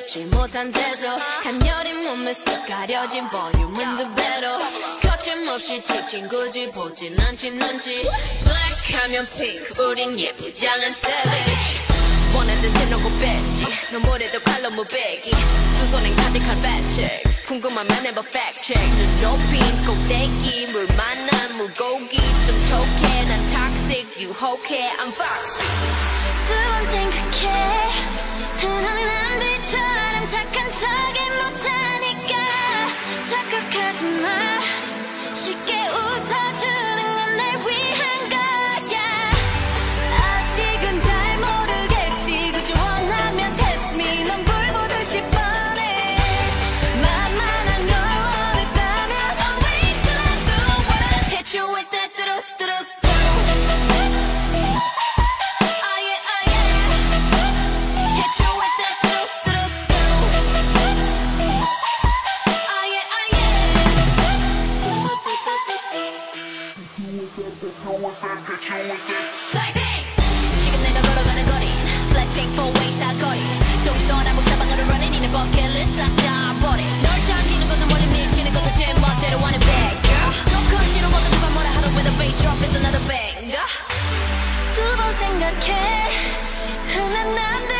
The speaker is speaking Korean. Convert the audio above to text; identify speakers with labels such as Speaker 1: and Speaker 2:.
Speaker 1: 걷지 못한 태도 간녀린 몸에 쓱 가려진 볼륨은 두 배로 거침없이 찍힌 굳이 보진 않지 눈치 Black 하면 pink 우린 예쁘지 않은 savage
Speaker 2: 원하는 대놓고 뺐지 너무래도 칼로 무배기 두 손엔 가득한 fat checks 궁금하면 해봐 fact check 눈 높인 꼭대기 물 만난 물고기 좀 톡해 난 toxic 유혹해 I'm foxy
Speaker 1: 두 번 생각해 흔한 남들처럼 착한 척이 못하니까 착각하지 마 쉽게 웃어주는 건 날 위한 거야 아직은 잘 모르겠지 그저 원하면 test me 넌 불 보듯이 뻔해 만만한 널 원했다면 I'll wait till I do what I hit you with that 뚜두뚜두 Blackpink 지금 내가 걸어가는 거리 Blackpink four-way 사거리 동서남북 사방으로 running 이는 bucketlist 싹 다 버린 널 당기는 것은 원래 밀치는 것은 제 멋대로 하는 bad girl 조금 싫어 모두 누가 뭐라 하도 with a bass drop is another banger 두 번 생각해 흔한 남들